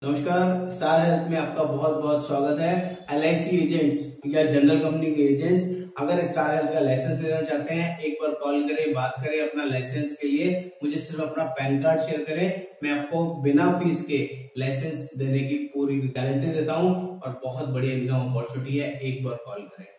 नमस्कार, star health में आपका बहुत बहुत स्वागत है। LIC एजेंट्स या जनरल कंपनी के एजेंट्स अगर स्टार हेल्थ का लाइसेंस लेना चाहते हैं, एक बार कॉल करें, बात करें अपना लाइसेंस के लिए। मुझे सिर्फ अपना पैन कार्ड शेयर करें, मैं आपको बिना फीस के लाइसेंस देने की पूरी गारंटी देता हूं और बहुत बड़ी इनकम अपॉर्चुनिटी है। एक बार कॉल करें।